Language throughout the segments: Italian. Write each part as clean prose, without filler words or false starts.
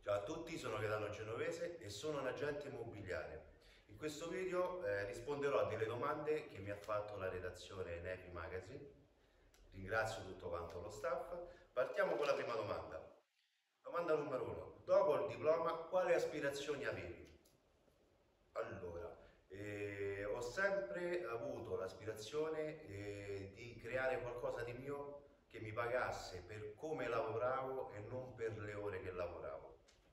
Ciao a tutti, sono Gaetano Genovese e sono un agente immobiliare. In questo video risponderò a delle domande che mi ha fatto la redazione Nepi Magazine. Ringrazio tutto quanto lo staff. Partiamo con la prima domanda. Domanda numero 1. Dopo il diploma, quali aspirazioni avevi? Allora, ho sempre avuto l'aspirazione di creare qualcosa di mio che mi pagasse per come lavoravo e non per le ore che lavoravo.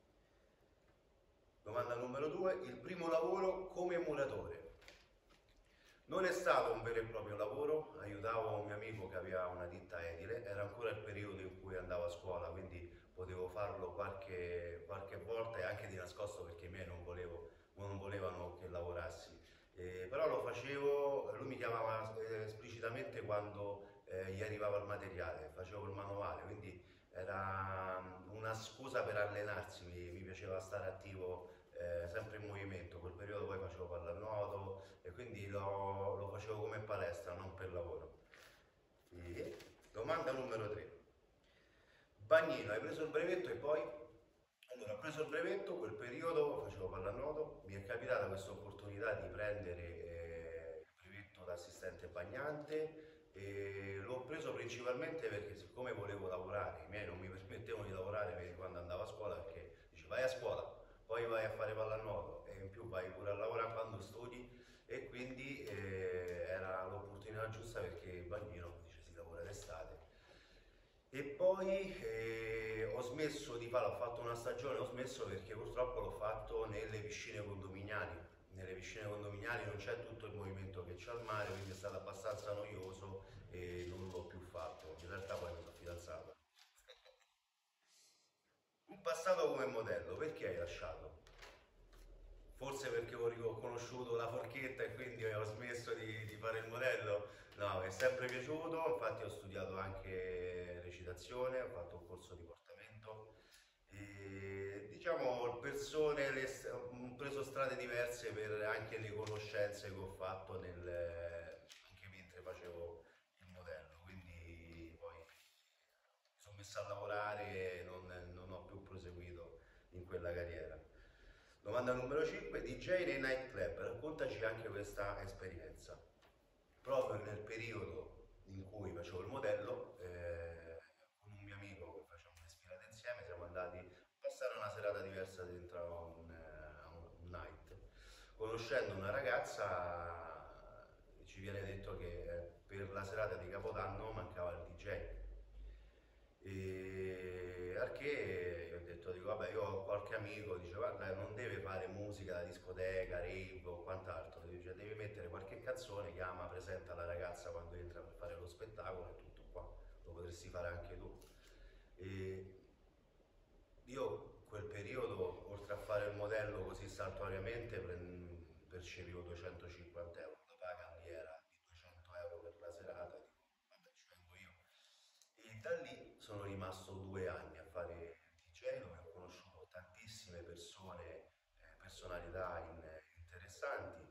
Domanda numero 2, il primo lavoro come muratore. Non è stato un vero e proprio lavoro, aiutavo un mio amico che aveva una ditta edile, era ancora il periodo in cui andavo a scuola, quindi potevo farlo qualche volta e anche di nascosto perché i miei non volevano che lavorassi. Però lo facevo, lui mi chiamava esplicitamente quando gli arrivava il materiale, facevo il manuale, quindi era una scusa per allenarsi, mi piaceva stare attivo sempre in movimento, quel periodo poi facevo pallanuoto e quindi lo facevo come palestra, non per lavoro. E domanda numero 3. Bagnino, hai preso il brevetto e poi? Allora, ho preso il brevetto, quel periodo facevo pallanuoto, mi è capitata questa opportunità di prendere il brevetto da assistente bagnante e l'ho preso principalmente perché siccome volevo lavorare, i miei non mi permettevano di lavorare quando andavo a scuola perché dice vai a scuola, poi vai a fare pallanuoto e in più vai pure a lavorare quando studi e quindi era l'opportunità giusta perché il bagnino dice si lavora d'estate e poi ho smesso di farlo, ho fatto una stagione, ho smesso perché purtroppo l'ho fatto nelle piscine condominiali. Nelle piscine condominiali non c'è tutto il movimento che c'è al mare, quindi è stato abbastanza noioso e non l'ho più fatto. In realtà poi mi sono fidanzato. Un passato come modello, perché hai lasciato? Forse perché ho conosciuto la forchetta e quindi ho smesso di fare il modello. No, mi è sempre piaciuto, infatti ho studiato anche recitazione, ho fatto un corso di portamento e diciamo persone, ho preso strade diverse per anche le conoscenze che ho fatto anche mentre facevo il modello, quindi poi mi sono messo a lavorare e non ho più proseguito in quella carriera. Domanda numero 5, DJ nei nightclub, raccontaci anche questa esperienza. Proprio nel periodo in cui facevo il modello, con un mio amico che facevamo le sfilate insieme, siamo andati a passare una serata diversa dentro a un night. Conoscendo una ragazza, ci viene detto che per la serata di Capodanno mancava il DJ. E al che io ho detto, dico, vabbè, io ho qualche amico, dice, guarda, non deve fare musica da discoteca, rave o quant'altro, dice, devi mettere qualche canzone, chiama, presenta la ragazza quando entra per fare lo spettacolo e tutto qua, lo potresti fare anche tu. E io quel periodo, oltre a fare il modello così saltuariamente, percepivo 250 euro, la paga lì era di 200 euro per la serata, dico, vabbè, ci vengo io. E da lì sono rimasto 2 anni a fare il DJ dove ho conosciuto tantissime persone, personalità interessanti.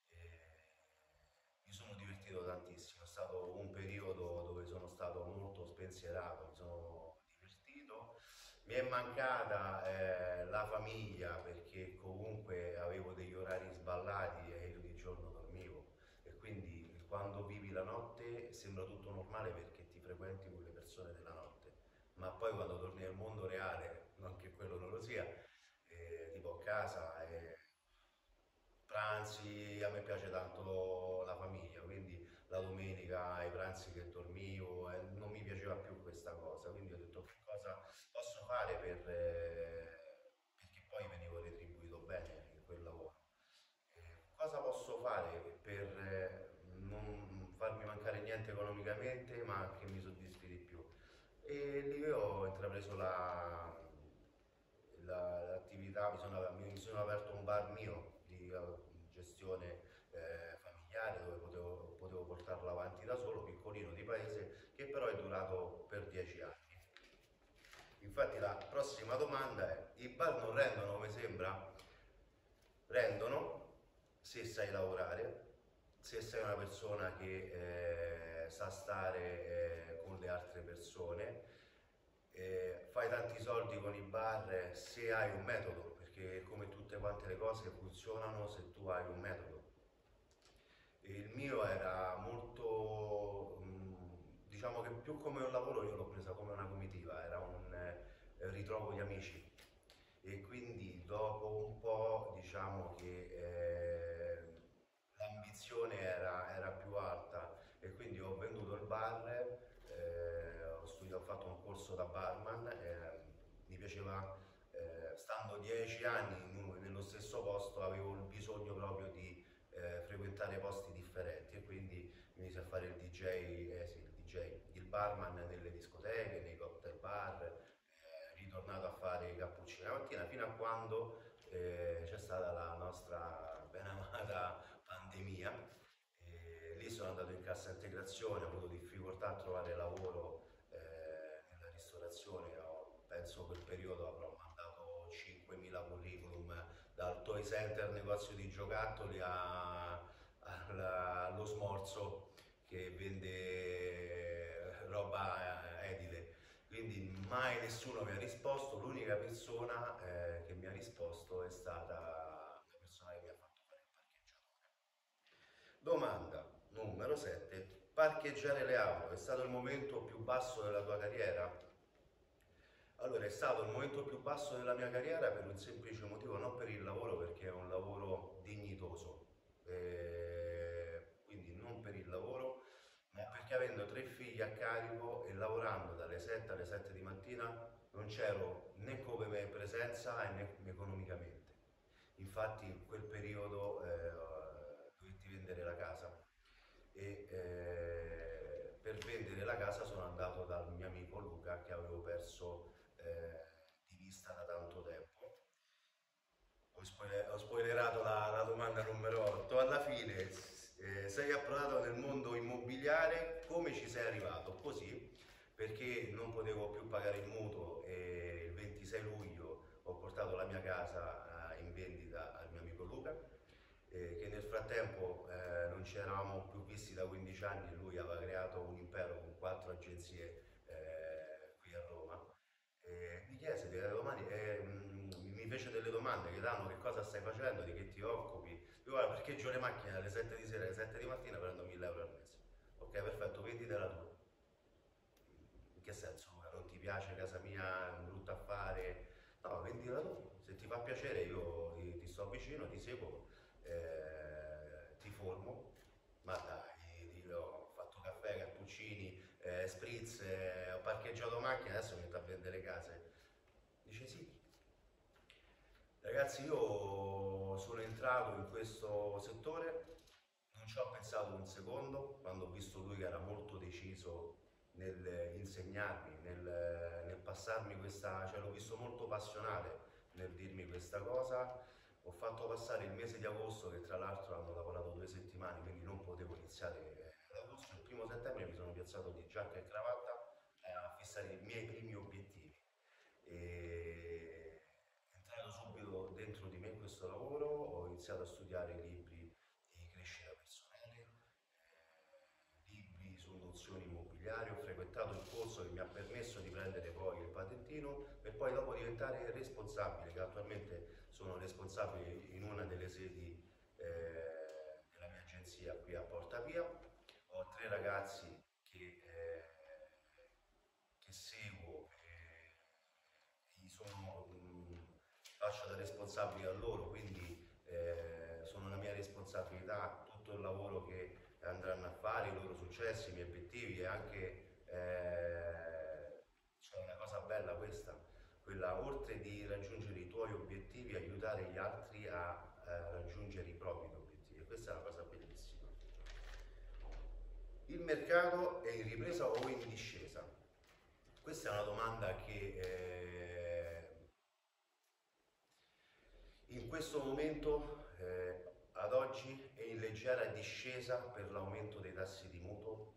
Mi sono divertito tantissimo, è stato un periodo dove sono stato molto spensierato, mi sono divertito. Mi è mancata la famiglia perché comunque avevo degli orari sballati e io di giorno dormivo e quindi quando vivi la notte sembra tutto normale perché ti frequenti con le persone della notte, ma poi quando torni al mondo reale, non che quello non lo sia, tipo a casa, pranzi, a me piace tanto la famiglia, quindi la domenica i pranzi che dormivo, non mi piaceva più questa cosa, quindi ho detto che cosa posso fare perché poi venivo retribuito bene in quel lavoro. Cosa posso fare per non farmi mancare niente economicamente, ma che mi soddisfi di più? E lì ho intrapreso l'attività, mi sono aperto un bar mio di gestione familiare dove potevo portarlo avanti da solo, piccolino di paese, che però è durato per 10 anni. Infatti la prossima domanda è, i bar non rendono come sembra? Rendono se sai lavorare, se sei una persona che sa stare con le altre persone fai tanti soldi con i bar se hai un metodo, perché come tutte quante le cose funzionano se tu hai un metodo. Il mio era molto, diciamo che più come un lavoro io l'ho presa come una comitiva, era un ritrovo di amici e quindi dopo un po' diciamo che l'ambizione era più alta e quindi ho venduto il bar, ho studiato, ho fatto un corso da barman, mi piaceva, stando 10 anni nello stesso posto, avevo il bisogno proprio di frequentare posti differenti e quindi mi iniziai a fare il DJ, sì, il DJ, il barman nelle discoteche, nei cocktail bar, ritornato a fare i cappuccini la mattina fino a quando c'è stata la nostra ben amata pandemia. E lì sono andato in cassa integrazione, ho avuto difficoltà a trovare lavoro nella ristorazione, penso quel periodo avrò mandato 5.000 curriculum dal toy center negozio di giocattoli allo smorzo che vende roba edile. Quindi mai nessuno mi ha risposto, l'unica persona che mi ha risposto è stata la persona che mi ha fatto fare il parcheggiatore. Domanda numero 7. Parcheggiare le auto è stato il momento più basso della tua carriera? Allora, è stato il momento più basso della mia carriera per un semplice motivo, non per il lavoro, perché è un lavoro dignitoso, quindi non per il lavoro, ma perché avendo 3 figli a carico e lavorando dalle 7 alle 7 di mattina non c'ero né come presenza né economicamente. Infatti in quel periodo dovetti vendere la casa e per vendere la casa sono andato dal mio amico Luca che avevo perso di vista da tanto tempo. Ho spoilerato la domanda numero 8. Alla fine sei approdato nel mondo immobiliare, come ci sei arrivato? Così, perché non potevo più pagare il mutuo e il 26 luglio ho portato la mia casa in vendita al mio amico Luca, che nel frattempo non ci eravamo più visti da 15 anni e lui aveva creato un impero con 4 agenzie qui a Roma. Mi chiese delle domande, mi fece delle domande, Gaetano, che cosa stai facendo, di che ti occupi? Io guarda, parcheggio le macchine alle 7 di sera, alle 7 di mattina prendo 1000 euro al mese. Ok, perfetto, venditela tu. In che senso, Luca? Non ti piace casa mia, è un brutto affare? No, vendila tu. Se ti fa piacere io ti sto vicino, ti seguo, ti formo. Ma dai, ho fatto caffè, cappuccini, spritz, ho parcheggiato macchine, adesso mi metto a vendere case. Dice sì. Ragazzi, io sono entrato in questo settore, non ci ho pensato un secondo, quando ho visto lui che era molto deciso nel insegnarmi, nel passarmi questa, cioè l'ho visto molto passionale nel dirmi questa cosa. Ho fatto passare il mese di agosto, che tra l'altro hanno lavorato 2 settimane, quindi non potevo iniziare ad agosto. Il 1° settembre mi sono piazzato di giacca e cravatta a fissare i miei primi obiettivi. E è entrato subito dentro di me questo lavoro, ho iniziato a studiare libri di crescita personale, libri su nozioni immobiliari, ho frequentato il corso che mi ha permesso di prendere poi il patentino per poi dopo diventare responsabile, che attualmente sono responsabile in una delle sedi della mia agenzia qui a Porta Pia. Ho 3 ragazzi che seguo e faccio da responsabile a loro, quindi sono una mia responsabilità tutto il lavoro che andranno a fare, i loro successi, i miei obiettivi e anche c'è una cosa bella questa, quella oltre di raggiungere i tuoi obiettivi, aiutare gli altri a raggiungere i propri obiettivi. E questa è una cosa bellissima. Il mercato è in ripresa o in discesa? Questa è una domanda che in questo momento, ad oggi, è in leggera discesa per l'aumento dei tassi di mutuo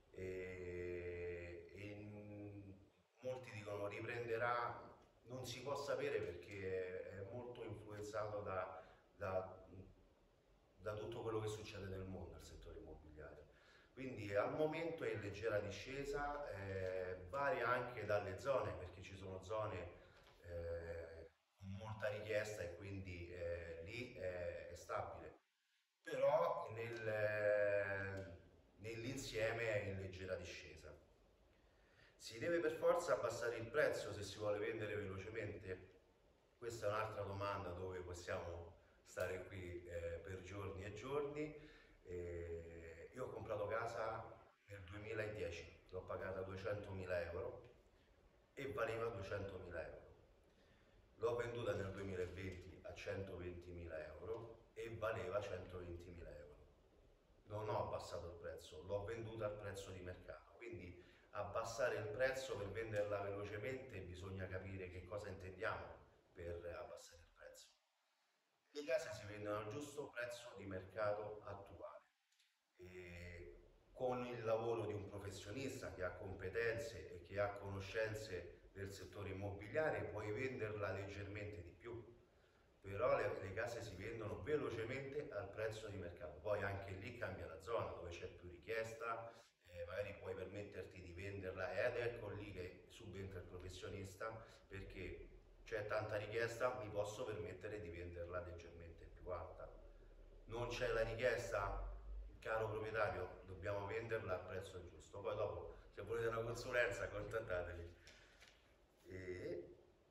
molti dicono riprenderà, non si può sapere perché è molto influenzato da tutto quello che succede nel mondo, il settore immobiliare. quindi al momento è in leggera discesa, varia anche dalle zone, perché ci sono zone con molta richiesta e quindi lì è stabile, però nell'insieme è in leggera discesa. Si deve per forza abbassare il prezzo se si vuole vendere velocemente? Questa è un'altra domanda dove possiamo stare qui per giorni e giorni. Io ho comprato casa nel 2010, l'ho pagata 200.000 euro e valeva 200.000 euro. L'ho venduta nel 2020 a 120.000 euro e valeva 120.000 euro. Non ho abbassato il prezzo, l'ho venduta al prezzo di mercato. Quindi abbassare il prezzo per venderla velocemente bisogna capire che cosa intendiamo per abbassare il prezzo. Le case si vendono al giusto prezzo di mercato attuale. E con il lavoro di un professionista che ha competenze e che ha conoscenze del settore immobiliare puoi venderla leggermente di più, però le case si vendono velocemente al prezzo di mercato. Poi anche lì cambia la zona dove c'è più richiesta, magari puoi permetterti di venderla ed ecco lì che subentra il professionista, perché c'è tanta richiesta, mi posso permettere di venderla leggermente più alta. Non c'è la richiesta, caro proprietario, dobbiamo venderla al prezzo giusto. Poi dopo, se volete una consulenza, contattatemi. E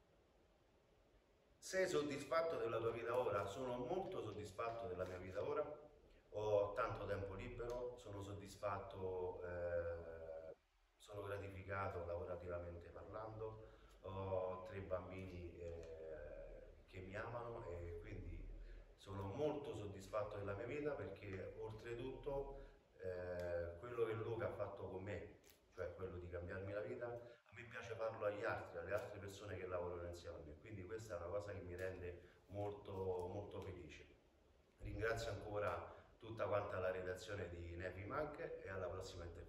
sei soddisfatto della tua vita ora? Sono molto soddisfatto della mia vita ora. Ho tanto tempo libero, sono soddisfatto, sono gratificato lavorativamente parlando, ho 3 bambini che mi amano e quindi sono molto soddisfatto della mia vita perché oltretutto quello che Luca ha fatto con me, cioè quello di cambiarmi la vita, a me piace farlo agli altri, alle altre persone che lavorano insieme a me, quindi questa è una cosa che mi rende molto, molto felice. Ringrazio ancora tutta quanta la redazione di Nevi Mag e alla prossima intervista.